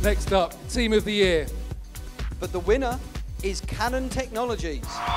Next up, Team of the Year. But the winner is Canon Technologies.